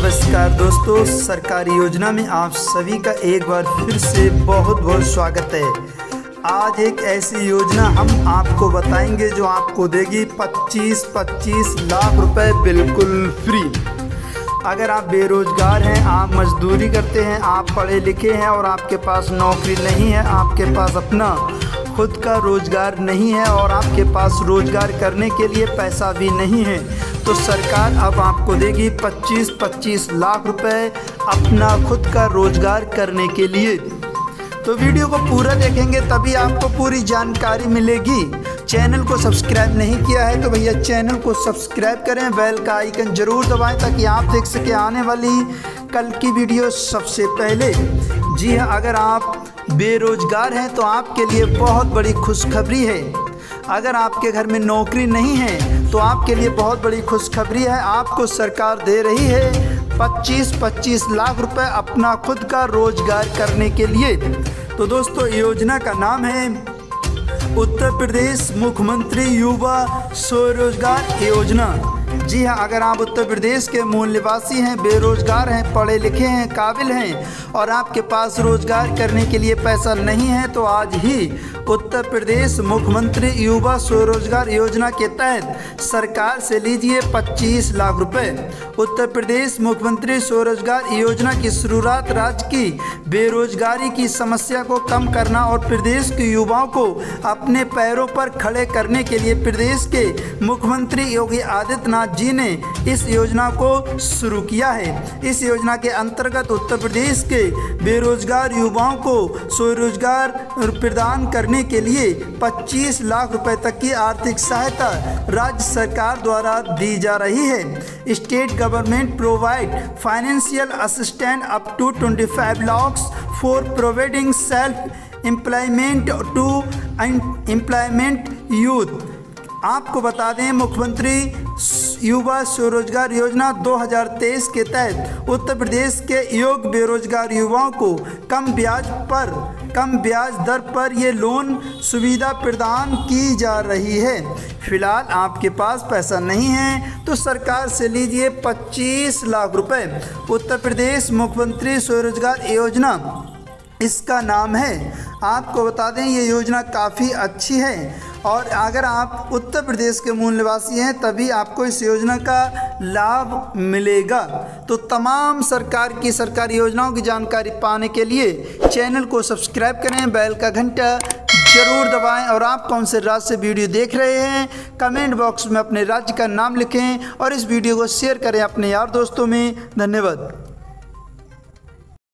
नमस्कार दोस्तों, सरकारी योजना में आप सभी का एक बार फिर से बहुत बहुत स्वागत है। आज एक ऐसी योजना हम आपको बताएंगे जो आपको देगी 25 लाख रुपए बिल्कुल फ्री। अगर आप बेरोजगार हैं, आप मजदूरी करते हैं, आप पढ़े लिखे हैं और आपके पास नौकरी नहीं है, आपके पास अपना खुद का रोजगार नहीं है और आपके पास रोजगार करने के लिए पैसा भी नहीं है, तो सरकार अब आपको देगी 25 लाख रुपए अपना खुद का रोजगार करने के लिए। तो वीडियो को पूरा देखेंगे तभी आपको पूरी जानकारी मिलेगी। चैनल को सब्सक्राइब नहीं किया है तो भैया चैनल को सब्सक्राइब करें, बेल का आइकन जरूर दबाएं ताकि आप देख सकें आने वाली कल की वीडियो सबसे पहले। जी हाँ, अगर आप बेरोजगार हैं तो आपके लिए बहुत बड़ी खुशखबरी है। अगर आपके घर में नौकरी नहीं है तो आपके लिए बहुत बड़ी खुशखबरी है। आपको सरकार दे रही है 25 लाख रुपए अपना खुद का रोजगार करने के लिए। तो दोस्तों, योजना का नाम है उत्तर प्रदेश मुख्यमंत्री युवा स्वरोजगार योजना। जी हाँ, अगर आप उत्तर प्रदेश के मूल निवासी हैं, बेरोजगार हैं, पढ़े लिखे हैं, काबिल हैं और आपके पास रोजगार करने के लिए पैसा नहीं है तो आज ही उत्तर प्रदेश मुख्यमंत्री युवा स्वरोजगार योजना के तहत सरकार से लीजिए 25 लाख रुपए। उत्तर प्रदेश मुख्यमंत्री स्वरोजगार योजना की शुरुआत राज्य की बेरोजगारी की समस्या को कम करना और प्रदेश के युवाओं को अपने पैरों पर खड़े करने के लिए प्रदेश के मुख्यमंत्री योगी आदित्यनाथ जी ने इस योजना को शुरू किया है। इस योजना के अंतर्गत उत्तर प्रदेश के बेरोजगार युवाओं को स्वरोजगार प्रदान करने के लिए 25 लाख रुपए तक की आर्थिक सहायता राज्य सरकार द्वारा दी जा रही है। State government provide financial assistance up to 25 lakhs for providing self employment to employment youth. आपको बता दें, मुख्यमंत्री युवा स्वरोजगार योजना 2023 के तहत उत्तर प्रदेश के योग्य बेरोजगार युवाओं को कम ब्याज दर पर ये लोन सुविधा प्रदान की जा रही है। फिलहाल आपके पास पैसा नहीं है तो सरकार से लीजिए 25 लाख रुपए। उत्तर प्रदेश मुख्यमंत्री स्वरोजगार योजना इसका नाम है। आपको बता दें, ये योजना काफ़ी अच्छी है और अगर आप उत्तर प्रदेश के मूल निवासी हैं तभी आपको इस योजना का लाभ मिलेगा। तो तमाम सरकार की सरकारी योजनाओं की जानकारी पाने के लिए चैनल को सब्सक्राइब करें, बेल का घंटा जरूर दबाएं और आप कौन से राज्य से वीडियो देख रहे हैं कमेंट बॉक्स में अपने राज्य का नाम लिखें और इस वीडियो को शेयर करें अपने यार दोस्तों में। धन्यवाद।